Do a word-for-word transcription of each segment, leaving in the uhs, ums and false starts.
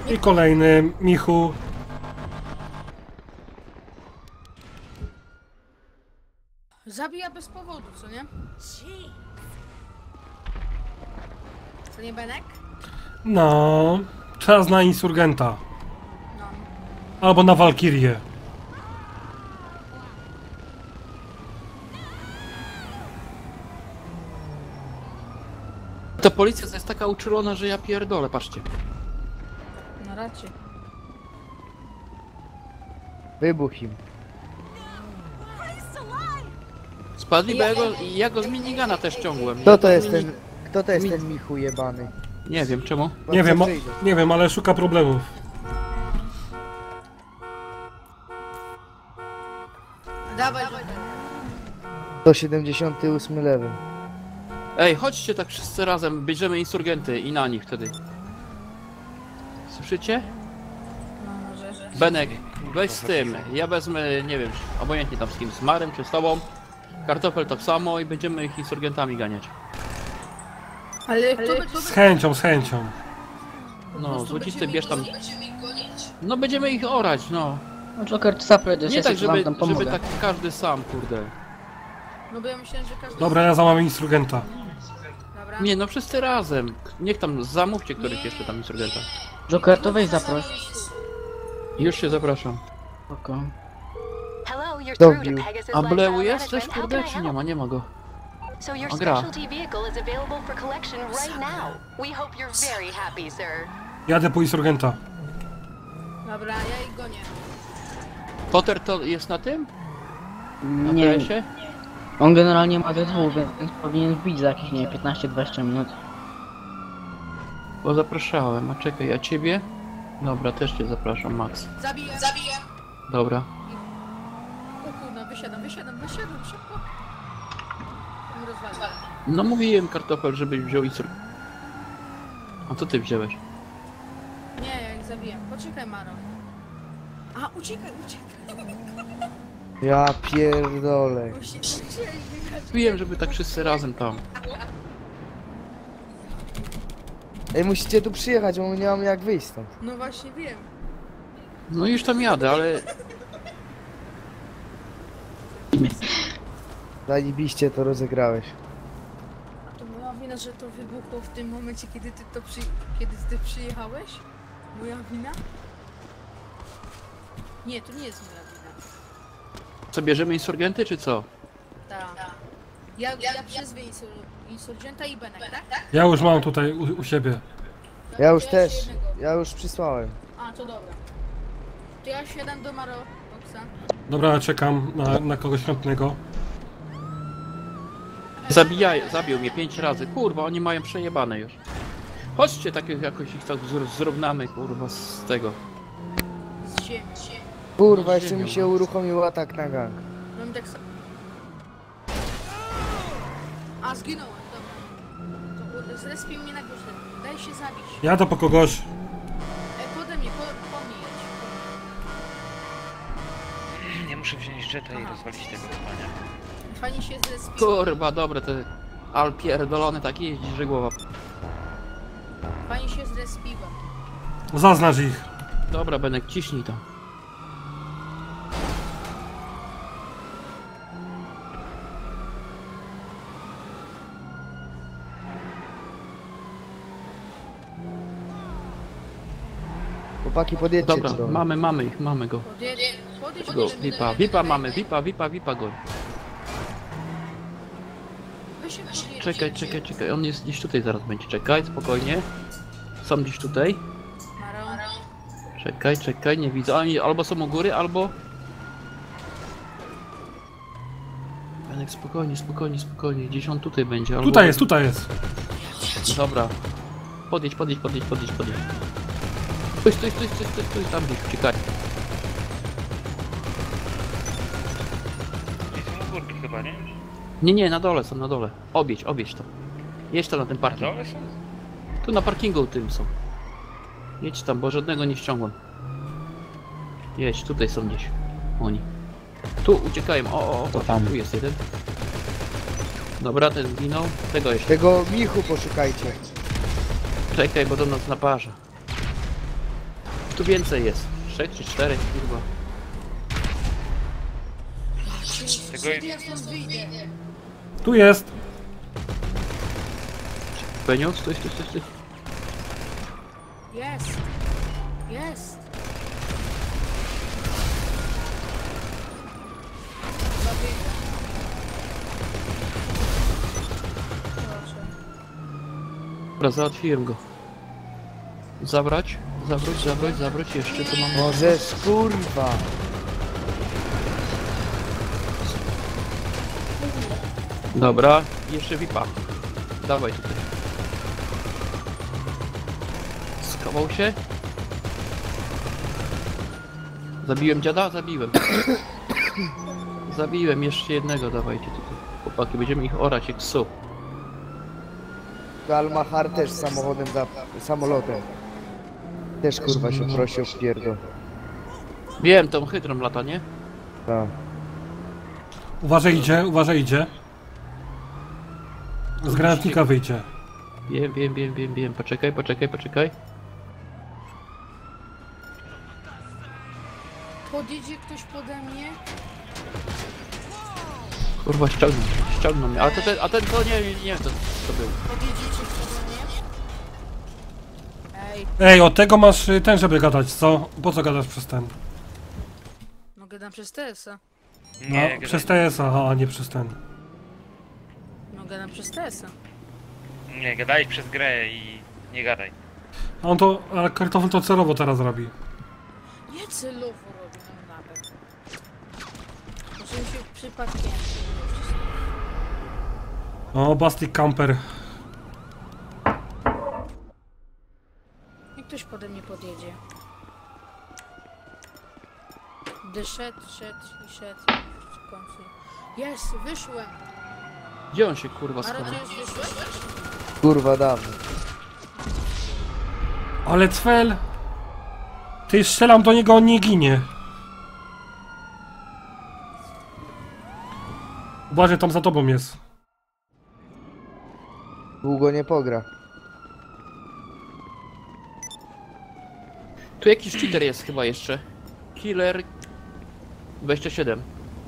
I kolejny, Michu. Zabija bez powodu, co nie? Co nie, Benek? No, czas na insurgenta. No. Albo na Walkirię. Ta policja to jest taka uczulona, że ja pierdolę, patrzcie. No raczej. Wybuch im. Spadli, bo ja go, ja go z minigana też ciągłem. Kto Ja to z jest mini- ten... Kto to jest Mi- ten Michu jebany? Nie wiem czemu. Nie wiem, o, Przyjdzie. nie wiem, ale szuka problemów. Dawaj, dawaj. sto siedemdziesiąty ósmy level. Ej, chodźcie tak wszyscy razem, bierzemy insurgenty i na nich wtedy. Słyszycie? No może. Benek, weź z tym, ja wezmę, nie wiem, obojętnie tam z kim, z Marem czy z tobą. Kartofel tak samo i będziemy ich insurgentami ganiać. Ale kto by... Z chęcią, z chęcią. No, złocisty bierz tam... No będziemy ich orać, no. No Joker, zapytaj, Nie ja tak, sobie wam żeby, tam żeby pomogę. tak każdy sam, kurde. No bo ja myślałem, że każdy... Dobra, ja załamię insurgenta. Dobra. Nie, no wszyscy razem. Niech tam zamówcie któryś jeszcze tam insurgenta. Joker, to weź zaproś. Już się zapraszam. Spoko. Hello, you're Dobił. through to Pegasus A Bleu Lifestyle jest coś, Management. How kurde, can I czy nie help? ma? Nie ma go. So your O, gra. specialty vehicle is available for collection right now. We hope you're very happy, sir. Jadę po insurgenta. Dobra, ja ich gonię. Potter to jest na tym? Na Nie, P S ie? on generalnie ma D dwa, więc powinien wbić za jakieś, nie wiem, piętnaście dwadzieścia minut. Bo zapraszałem, a czekaj, a ciebie? Dobra, też cię zapraszam, Max. Zabiję. Zabiję. Dobra. O kurna, wysiadam, wysiadam, wysiadam, szybko. On rozwala. No mówiłem kartofel, żebyś wziął insur... A co ty wziąłeś? Nie, ja ich zabiję. Poczekaj, Maro. A, uciekaj, uciekaj. Ja pierdolę. Musi- Musieli wygrać. Mówiłem, żeby tak wszyscy razem tam. Ej, musicie tu przyjechać, bo nie mam jak wyjść stąd. No właśnie wiem. No już tam jadę, ale... Zajebiście to rozegrałeś. A to moja wina, że to wybuchło w tym momencie, kiedy ty to przy... kiedy ty przyjechałeś? Moja wina? Nie, to nie jest moja wina. Co, bierzemy insurgenty, czy co? Tak. Ja, ja przyzwę insur... insurgenta i Benek, tak? Ja już mam tutaj u, u siebie. Ja już To też. się jednego. Ja już przysłałem. A, to dobra. To ja siadam do Maro, Oksa. Dobra, czekam na, na kogoś chętnego. Zabijaj, zabił mnie pięć razy, kurwa, oni mają przejebane już. Chodźcie, tak jakoś ich tak zr- zrównamy, kurwa, z tego. Z ziemi. Kurwa, jeszcze mi się uruchomił atak na gang. No mi tak samo. A, zginąłem, dobra. To zrespił mnie na górze. Daj się zabić. Jadę po kogoś. E, pode mnie, po, po mnie jedź. Ja muszę wziąć jetta i rozwalić tego kopania. Fajnie się zrespił. Kurwa, dobre te... Al pierdolony taki jeździ, że głowa. Fajnie się zrespiłem. Zaznacz ich. Dobra, Benek, ciśnij to. Chłopaki, podjedźcie Dobra, tu do mnie. mamy, mamy ich, mamy go. Podjedź, podjedź, Go, podjedź. Vipa, Vipa mamy, Vipa, Vipa, Vipa go. Wy się podjedźcie. Czekaj, czekaj, czekaj, on jest gdzieś tutaj zaraz będzie, czekaj, spokojnie. Są gdzieś tutaj. Maro. Czekaj, czekaj, nie widzę, oni albo są u góry, albo... Benek, spokojnie, spokojnie, spokojnie, gdzieś on tutaj będzie, albo... Tutaj jest, tutaj jest. Dobra. Podjedź, podjedź, podjedź, podjedź, podjedź. Stój, stój, stój, stój, stój, stój, tam gdzieś, uciekaj. Gdzieś są górki chyba, nie? Nie, nie, na dole są, na dole. Objedź, objedź to. Jedź tam na ten Na parking. dole są? Tu na parkingu tym są. Jedź tam, bo żadnego nie ściągłem. Jedź, tutaj są gdzieś. Oni. Tu uciekają, o, o, o, To tam. tu jest jeden. Dobra, ten zginął. Tego jeszcze. Tego Michu poszukajcie. Czekaj, bo do nas naparza. Tu więcej jest. Trzech czy czterech, kurwa. Tego Kiedy ja stąd wyjdę? Tu jest. Penio, stój, stój, stój, stój. Jest. Jest. Zabiegam. Proszę. Dobra, załatwiłem go. Zabrać, zawróć, zabrać, zawróć, jeszcze tu mam... Możesz, kurwa. Dobra, jeszcze V I P-a. Dawaj tutaj. Schował się. Zabiłem dziada? Zabiłem. Zabiłem jeszcze jednego, dawajcie tutaj. Chłopaki, będziemy ich orać jak psu. Galmachar też samochodem za... samolotem. Też kurwa się prosi o pierdol. Wiem, tą hydrą lata, nie? Tak. Uważaj idzie, uważaj idzie. Z granatnika wyjdzie. Wiem, wiem, wiem, wiem, wiem. Poczekaj, poczekaj, poczekaj. Podjedzie ktoś pode mnie? Kurwa, ściągnął, ściągnął mnie. A, to ten, a ten to nie, nie, nie wiem, to, to był. Podjedziecie pode mnie? Ej, Ej, od tego masz y, ten, żeby gadać, co? Po co gadasz przez ten? no gadam przez T S a. No, Nie, gadaj. przez T S, aha, a nie przez ten. No gadam przez T S a. Nie, gadałeś przez grę i nie gadaj. A on to, ale kartofel to celowo teraz robi. Nie celowo robię, no nawet. Może mi się przypadkiem... O, Bastik Camper. Niech ktoś pode mnie podjedzie. Gdy szedł, szedł i szedł w końcu. Jest, wyszłem! Gdzie on się kurwa Maro, schował? ty już wyszłeś? Kurwa dawno. Ale Cfel! Ty strzelam do niego, on nie ginie. Uważaj, tam za tobą jest. Długo nie pogra. Tu jakiś cheater jest chyba jeszcze. Killer... dwadzieścia siedem.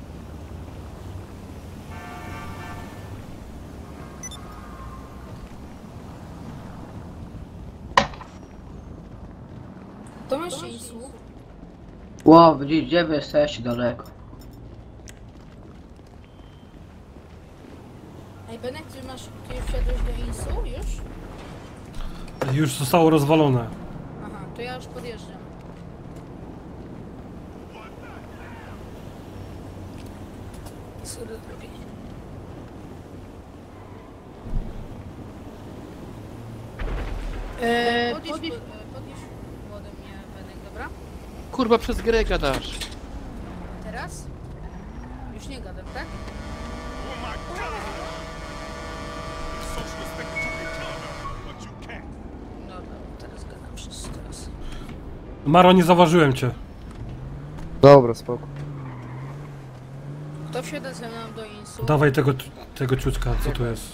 To masz jej słuch? Ło, gdzie, gdzie wy jesteście daleko? Ej, Benek, ty masz... Ty wsiadłeś do Insu już? Już zostało rozwalone. Aha, to ja już podjeżdżam. Sorry, drogi. Eee, podjedź, podjedź, podjedź ode mnie, Benek, dobra? Kurwa, przez grę gadasz. Teraz? Już nie gadam, tak? Dobra, teraz gadam przez teraz. Maro, nie zauważyłem cię. Dobra, spoko. Kto wsiada ze mną do Insu? Dawaj tego, tego ciuczka, co tu jest.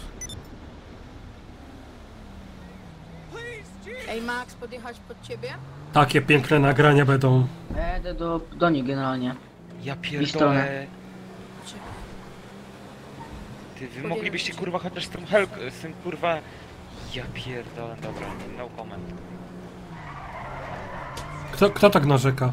Ej, Max, podjechać pod ciebie? Takie piękne nagrania będą. Ja jedę do, do nich generalnie. Ja stronę. pierdolę. Czekaj. Ty, wy moglibyście kurwa chociaż z tym help, z tym kurwa... Ja pierdolę, dobra, no comment. Kto, kto tak narzeka?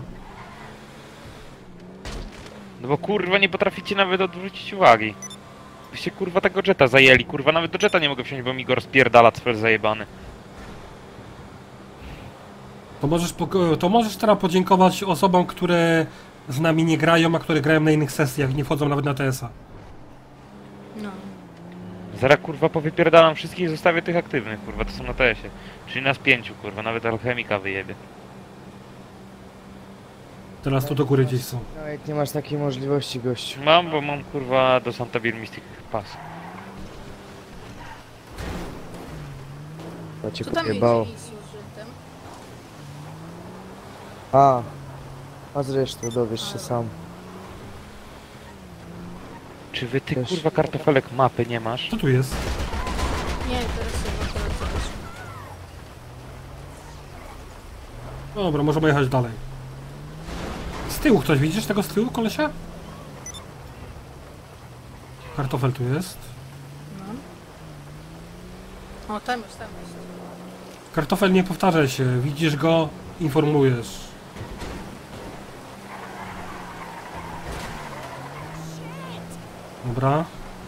No bo kurwa nie potraficie nawet odwrócić uwagi. Byście kurwa tego jetta zajęli, kurwa nawet do jetta nie mogę wsiąść, bo mi go rozpierdala cfel zajebany. To możesz, poko- to możesz teraz podziękować osobom, które z nami nie grają, a które grają na innych sesjach, nie wchodzą nawet na T S a. No. Zaraz kurwa powypierdalam wszystkich i zostawię tych aktywnych, kurwa, to są na T S ie. Czyli nas pięciu, kurwa, nawet alchemika wyjebie. Teraz tu do góry gdzieś są. Nawet nie masz takiej możliwości, gościu. Mam, bo mam kurwa do Santa Bir Mystic Pass. To cię Co tam pojebało. jedzie Insu z żyltem? A. A zresztą dowiesz się sam. Czy wy ty Też. kurwa kartofelek mapy nie masz? Co tu jest? Nie, teraz chyba teraz zobaczę. Dobra, możemy jechać dalej. Z tyłu ktoś, widzisz tego z tyłu, kolesia? Kartofel tu jest. O, tam jest, tam jest. Kartofel, nie powtarzaj się, widzisz go, informujesz. Dobra.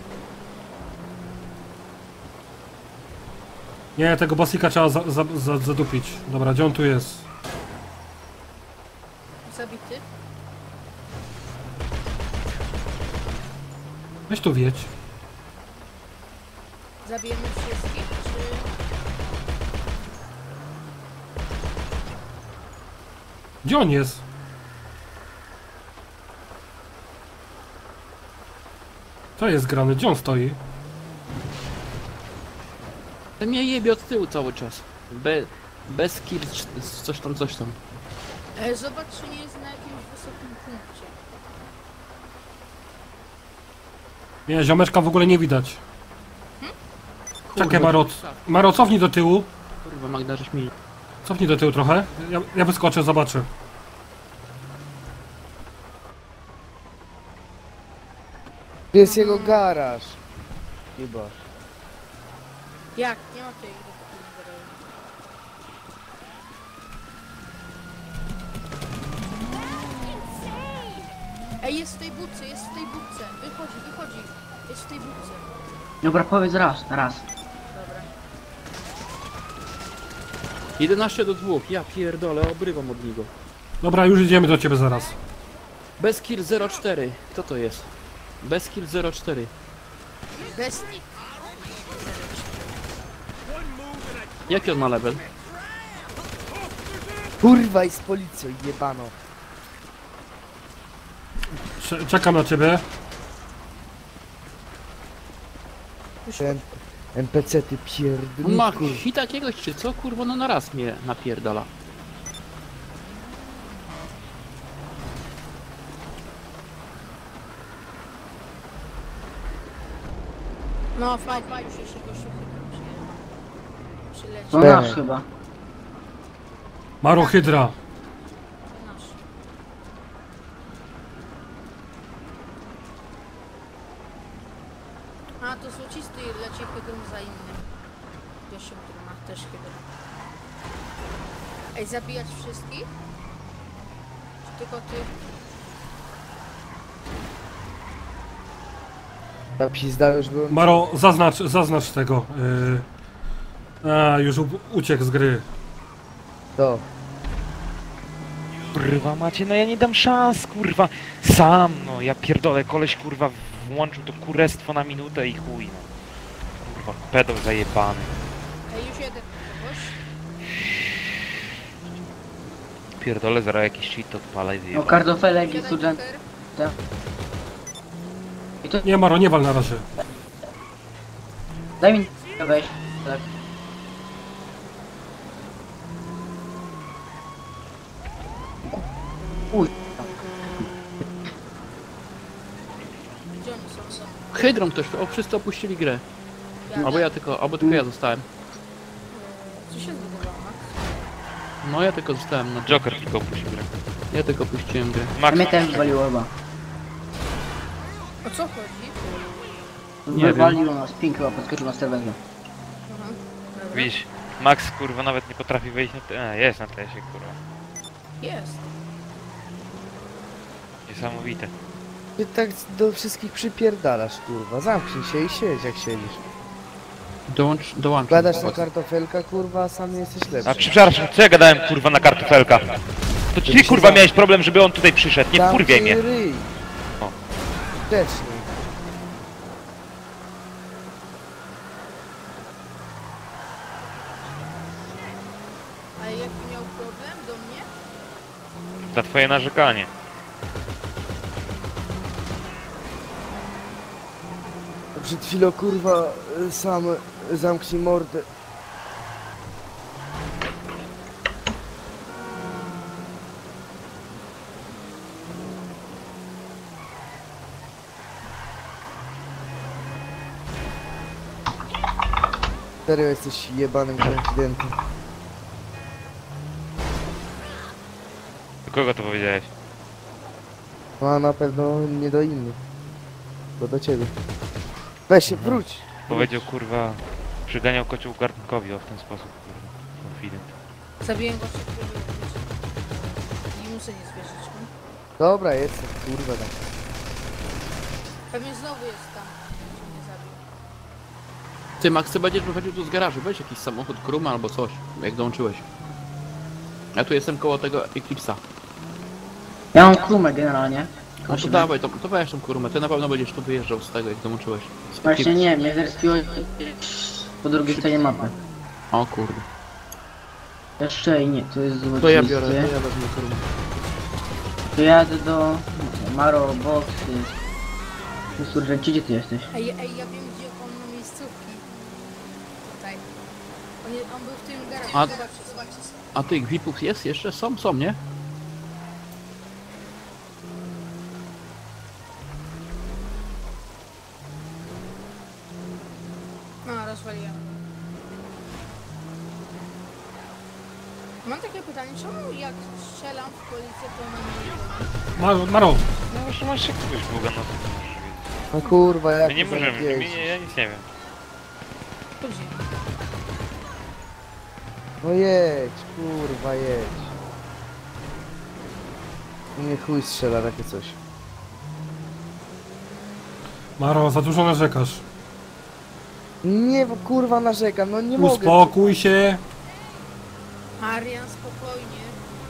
Nie, tego basika trzeba za, za, za, zadupić. Dobra, gdzie on tu jest? Zabity. Weź tu wiedź. Zabijemy wszystkich, czy... Gdzie on jest? To jest grany, gdzie on stoi? Ten mnie jebie od tyłu cały czas. Be, bez kill, coś tam, coś tam. E, zobacz, czy nie jest na jakimś wysokim punkcie. Nie, ziomeczka w ogóle nie widać. Czekaj, Maro. Maro, cofnij do tyłu. Kurwa, Magda, żeś mi... Cofnij do tyłu trochę. Ja, ja wyskoczę, zobaczę. Tu jest jego garaż. Chyba. Jak? Nie ma tej gry. Ej, jest w tej budce, jest w tej budce. Wychodzi, wychodzi. Jest w tej budce. Dobra, powiedz raz, raz. Dobra. jedenaście do dwóch, ja pierdolę, obrywam od niego. Dobra, już idziemy do ciebie zaraz. Bez kill zero cztery, kto to jest? Bez kill zero cztery. Bez nich. Jaki on ma level? Kurwa i z policją jebano. Cze- Czekam na ciebie. Ten N P C ty On ma pierdolniku. hita jakiegoś czy co? Kurwa, no na raz mnie napierdala. No, fajnie, fajnie, już się go szukam. Przyleci. To Cztery. nasz chyba. Maro Hydra. Nasz. A, to złocisty leci hydrą za innym. Gościem, który ma też hydrą. Ej, zabijać wszystkich? Czy tylko ty? Ta pizda już byłem. Maro, zaznacz, zaznacz tego. Yy... A, już u- uciekł z gry. To. Kurwa macie, no ja nie dam szans, kurwa. Sam, no ja pierdolę, koleś kurwa włączył to kurestwo na minutę i chuj, no. Kurwa, pedał zajebany. Ej, już jeden kogoś. Pierdolę, zaraz jakiś shit odpala i No zjeba. kartofelek i Jeden student. joker. I to Nie, Maro, nie wal na razie. daj mi weź. Tak. Uj, Gdzie oni są? są? Hydrą ktoś, o wszyscy opuścili grę. Ja, Albo ja tylko, albo tylko ja zostałem. Co się zbudowało? No ja tylko zostałem na... Joker tylko opuścił grę. Ja tylko puściłem grę. a Max, mnie też wywaliło chyba. O co chodzi? Nie Wywaliło nas, ping chyba podskoczył na serwerze. Aha. Dobra. widzisz, Max kurwa nawet nie potrafi wejść na te... A, jest na tesie, kurwa. Jest. Niesamowite. Ty tak do wszystkich przypierdalasz, kurwa. Zamknij się i siedź jak siedzisz. Dołącz, dołącz. Gadasz na kartofelka, kurwa, a sam nie jesteś lepszy. A przepraszam, co ja gadałem kurwa na kartofelka? To ty kurwa miałeś problem, żeby on tutaj przyszedł, nie wkurwiaj mnie. Zamknij ryj. O. Grzecznie. A jaki miał problem do mnie? Za twoje narzekanie. Przed chwilą, kurwa, sam zamknij mordę. Serio jesteś jebanym konfidentem. kogo to powiedziałeś? No a na pewno nie do innych. Bo do ciebie. Weź się, wróć! Powiedział kurwa, przyganiał kocioł garnkowi, o w ten sposób kurwa. Konfident. Zabiłem go przed chwilą. I muszę nie zwierzyć, no. Dobra, jestem, kurwa tam. Pewnie znowu jest tam, że mnie zabił. Ty, Max, ty będziesz wychodził tu z garażu, weź jakiś samochód Kruma albo coś, jak dołączyłeś. Ja tu jestem koło tego Eclipse'a. Ja mam krumę generalnie. No to dawaj, to, to weź tą Krumę, ty na pewno będziesz tu wyjeżdżał z tego, jak dołączyłeś. Z Właśnie Eclipse. nie, mnie zrespiło po drugiej stronie mapy. O kurde. Jeszcze i nie, to jest złocisty. To ja biorę, to ja wezmę Krumę. To jadę do Maro Box. Kurczę, gdzie ty jesteś? Ej, ej, ja wiem gdzie on ma miejscówki. Tutaj. On, je, on był w tym garażu, A- zobaczcie, zobaczcie. A tych V I P-ów jest jeszcze? Są, są, nie? No, rozwaliłem. Mam takie pytanie, czemu jak strzelam w policję, to na mnie nie Maro, Maro, No może masz jakiegoś Boga, no to możesz wiedzieć. No kurwa, jak My nie ty możemy, zarabiałeś? my nie, ja nic nie wiem. To gdzie? No jedź, kurwa jedź. Nie chuj strzela takie coś. Maro, za dużo narzekasz. Nie, bo kurwa narzekam, no nie mogę. Uspokój się. Arian, spokojnie.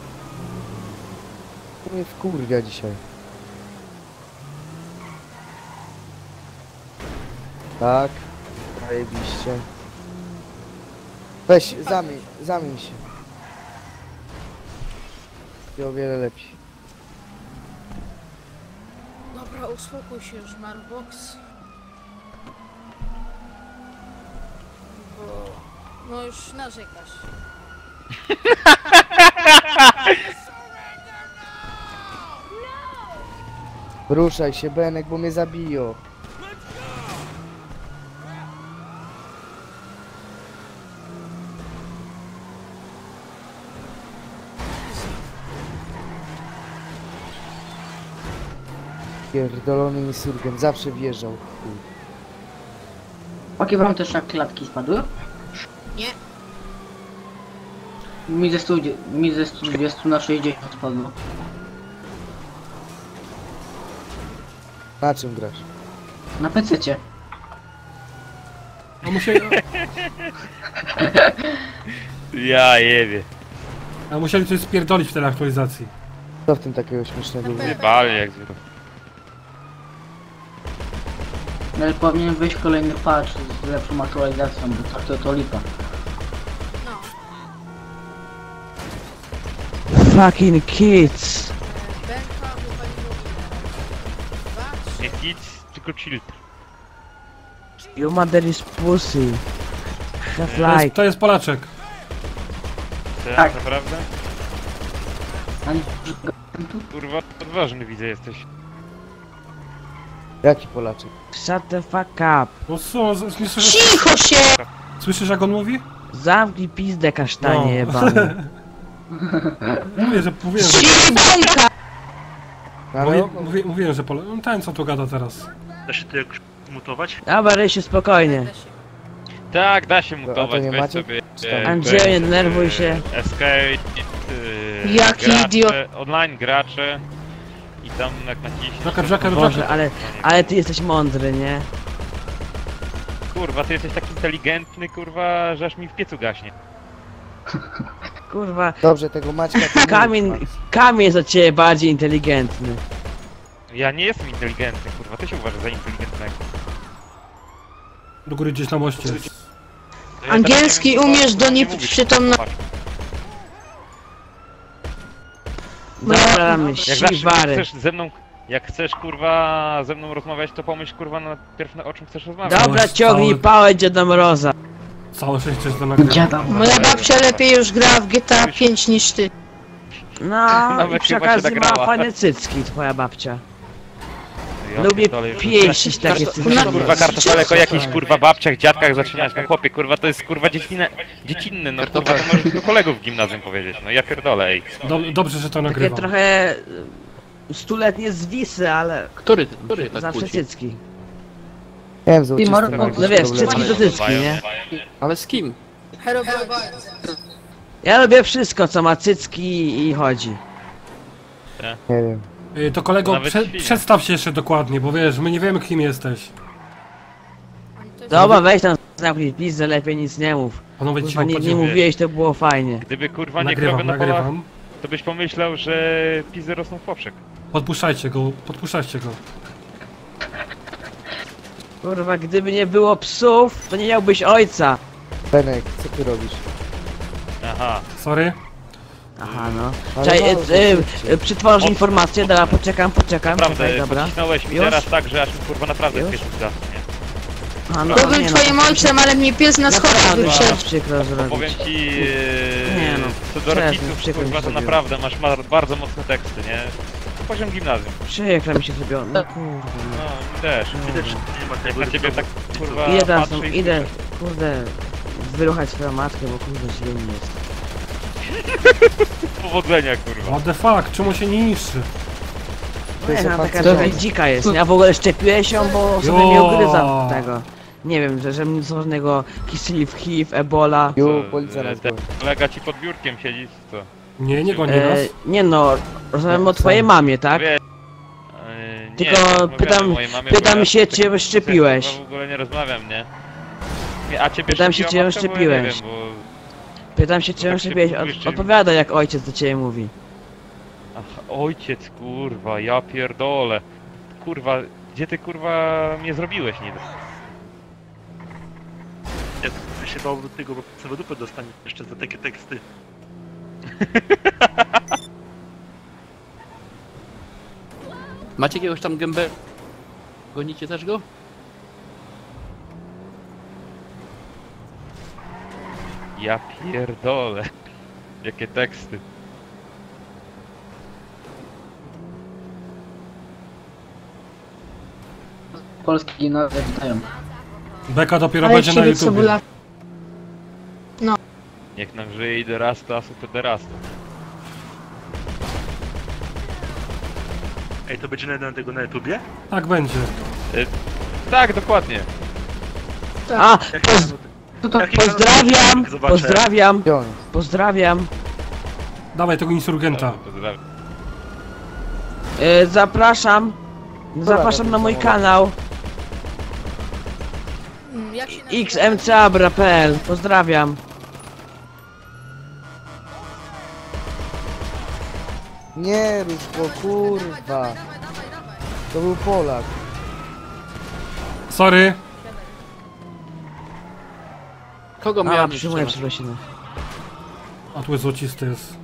To mnie wkurwia dzisiaj. Tak, zajebiście. Weź, zamień, zamień się. I o wiele lepiej. Dobra, uspokój się już, Marbox. Bo... No już narzekasz. Ruszaj się, Benek, bo mnie zabiją. Pierdolony insurgent, zawsze wjeżdżał. Chuj. Jakie wam też jak klatki spadły? Nie. Mi ze stu, mi ze stu dwudziestu na sześćdziesiąt spadło. Na czym grasz? Na pececie. A musieli, Ja jebie. a musieli coś spierdolić w tej aktualizacji. Co w tym takiego śmiesznego było? Nie bali jak zwykle. Ale powinien wyjść kolejny patch z lepszą aktualizacją, bo tak to to lipa. No. Fucking kids. Benka wywaliło ile? Dwa, trzy. Nie nic, tylko chill. Your mother is pussy. Have To jest, like. to jest Polaczek. Tak, Tak. naprawdę? A nie, Kurwa, odważny widzę jesteś. Jaki Polaczek? Shut the fuck up. No co, z- słyszysz, Cicho się! słyszysz jak on mówi? Zamknij pizdę kasztanie No. jebany. Mówię, że mówiłem, że, Bąka! Ale mówi, mówi, mówiłem, że Polaczek. No ten co tu gada teraz. Da się to jakoś mutować? Dobra, Rysiu, spokojnie. Będę się. Tak, da się A to mutować, nie weź macie? sobie... Czy tam- e, Andrzeju, weź, nie denerwuj się. e, Escape, e, Jaki gracze, idiot. online gracze i tam jak naciśniesz... Joker, to- Joker, Boże, Joker. ale, ale ty jesteś mądry, nie? Kurwa, ty jesteś tak inteligentny, kurwa, że aż mi w piecu gaśnie. Kurwa, Dobrze, tego Maćka to nie Kamień, mów, Max. Kamień jest od ciebie bardziej inteligentny. Ja nie jestem inteligentny, kurwa, ty się uważasz za inteligentnego. Do góry gdzieś na moście. To ja Angielski teraz nie wiem, umiesz co- do co nie nieprzytomno- mówisz, patrz. Dobra, Jak mamy zawsze, jak siwary. chcesz ze mną, jak chcesz, kurwa, ze mną rozmawiać, to pomyśl, kurwa, najpierw na o czym chcesz rozmawiać. Dobra, No, ciągnij cały- pałę Dziada Mroza. Całe szczęście, że to nagle. dziada. Moja babcia lepiej już gra w G T A pięć niż ty. No, Nawet i przy chyba się okazji ma nagrała. fajne cycki, twoja babcia. Ja Lubię pierdolę, już- pieścić takie Karto- cyfry. Kurwa kartofelek o jakichś kurwa babciach, dziadkach zaczynać, no chłopie, kurwa to jest kurwa dziecinne, dziecinny, no kurwa to możesz do kolegów w gimnazjum powiedzieć, no ja pierdolę, ej. Do, dobrze, że to Takie nagrywam. trochę y, stuletnie zwisy, ale Który, który tak zawsze kłóci? cycki. Nie wiem, złocisty Maro- ma no jakieś No wiesz, problemy. cycki to cycki, nie? Ale z kim? Herobrine. Ja lubię wszystko, co ma cycki i chodzi. Nie wiem. Y, To kolego, Nawet prze, świnia. przedstaw się jeszcze dokładnie, bo wiesz, my nie wiemy kim jesteś. Dobra, weź tam zamknij pizdę, lepiej nic nie mów. Panowie Kurwa, cicho nie, nie podzielę. mówiłeś, to było fajnie. Gdyby kurwa nie Nagrywam, krowy na polach, nagrywam. to byś pomyślał, że pizzy rosną w poprzek. Podpuszczajcie go, podpuszczajcie go. Kurwa, gdyby nie było psów, to nie miałbyś ojca. Benek, co ty robisz? Aha. Sorry. Aha, no. Ale Czekaj, mało, e, e, szybciej. przytworz Od- informację, dobra, poczekam, poczekam. Naprawdę, Czekaj, dobra. pocisnąłeś mi Już? teraz tak, że aż mi kurwa naprawdę Już? spieszył zasł, nie? A, no, Byłbym nie no, twoim ojcem, ale mnie pies na schodach naprawdę, wyszedł. bardzo przykro zrobić. Powiem ci, Nie e, no, co do przestań, rodziców, przykro mi kurwa, to zrobiło. naprawdę masz ma bardzo mocne teksty, nie? To poziom gimnazjum. Przykro mi się zrobiło, no kurwa. No, mi też. Widać, że nie ma Jak tego na ciebie tak, kurwa, Idę tam, patrzę i idę, słyszę. kurde, wyruchać swoją matkę, bo kurde źle mi jest. Powodzenia, kurwa. What the fuck, czemu się nie niszczy? To jest Nie, no, taka opatrzone. trochę dzika jest, ja w ogóle szczepiłeś ją, bo sobie Jo. mnie ogryza tego. Nie wiem, że, że nic żadnego kisili w H I V, Ebola. Ju, Co, policja e, nas ten goni. kolega ci pod biurkiem siedzi, co? Nie, nie goni nas. E, nie no, rozmawiam o twojej mamie, tak? Wie- E, nie, Tylko nie rozmawiamy pytam- o mojej mamie, pytam bo ja się, z czy takim szczepiłeś. kurwa w ogóle nie rozmawiam, nie? Nie, a ciebie Pytam się, szczepiła czy ją matka, bo ja nie szczepiłeś. wiem, bo... Pytam się, czy ją tak się szczepiłeś, mówisz, Od, czy- odpowiada jak ojciec do ciebie mówi. Ach, ojciec, kurwa, ja pierdolę. Kurwa, gdzie ty kurwa mnie zrobiłeś niby? Ja bym się bał do tego, bo całą dupę dostanie jeszcze za takie teksty. Macie jakiegoś tam gębę? Gonicie też go? Ja pierdolę. Jakie teksty. Polskie gimnazja witają. Beka dopiero Ale będzie na ciebie YouTube. cebula. Niech nam żyje i dorasta, a super dorasta. Ej, to będzie na tego na YouTubie? Tak będzie. Tak, dokładnie. A, Jak poz, To to Jaki pozdrawiam, kanał zobaczę? pozdrawiam, Gdzie on jest? pozdrawiam. Dawaj tego insurgenta. Pozdrawiam. E, zapraszam, zapraszam na mój kanał Mm, Jak się nazywa? x m c abra kropka p l. Pozdrawiam. Nie rusz go, kurwa. Dawaj, dawaj, dawaj. To był Polak. Sorry. Kogo A, miałem przyjmuję strzelać? przeprosiny. A tu jest złocisty jest.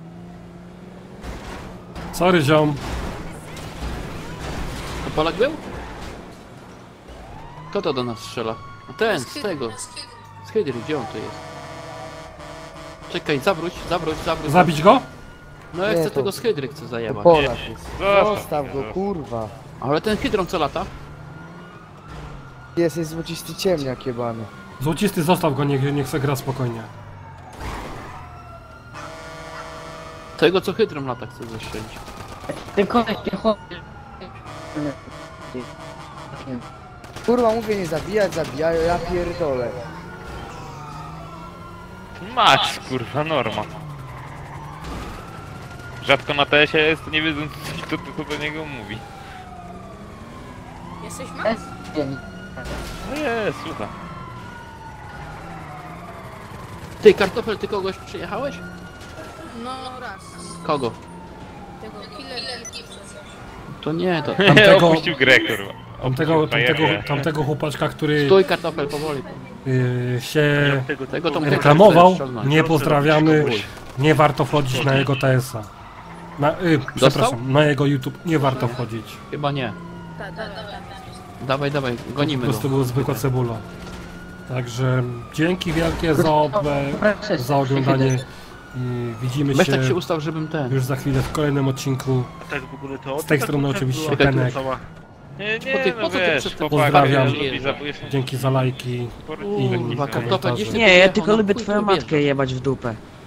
Sorry ziom. To Polak był? Kto to do nas strzela? A ten, z tego. Z Hydry, gdzie on tu jest? Czekaj, zawróć, zawróć, zawróć. Zabić go? No ja Nie, chcę to- tego z Hydry chcę To zajebać. Polak jest. Zostaw Zostaw mnie, go, zostaw. kurwa. Ale ten Hydron co lata? Jesteś złocisty ciemniak jebany. Złocisty zostaw go, niech, niech se gra spokojnie. Tego co Hydron lata chcę zestrzelić. ten koleś piechotny. Kurwa, mówię nie zabijać, zabijają, ja pierdolę. Max, kurwa, norma. Rzadko na T S ie jest, nie wiedząc kto to do niego mówi. Jesteś Max? No jest, słuchaj. Ty, kartofel, ty kogoś przyjechałeś? No raz. Kogo? Tego killer. To nie, to... Tamtego- Opuścił grę, kurwa. Tamtego, Opuścił tamtego, fajerkę. tamtego chłopaczka, który Stój kartofel, powoli. yy, się Tego, Tego to reklamował, Strzelnąć. nie pozdrawiamy, Chuj. nie warto wchodzić na jego T S a. Na, yy, przepraszam, na jego YouTube nie warto wchodzić. Chyba nie. Tak, tak, tak. Dawaj, dawaj, Po gonimy prostu go. był zwykła cebula. Także dzięki wielkie za, obę, za oglądanie i widzimy Weź się tak się ustaw, żebym ten... już za chwilę w kolejnym odcinku. A tak w ogóle to... Z tej to strony tak oczywiście była Benek. cała- Nie, Po nie, ty- no po co ty wiesz, przed tym chłopaki Pozdrawiam. lubi zabójstwo. Dzięki za lajki. Kurwa, komentarze. kaptopa gdzieś Nie, ja pojechał, tylko na lubię chuj twoją tu matkę wjeżdżasz. jebać w dupę.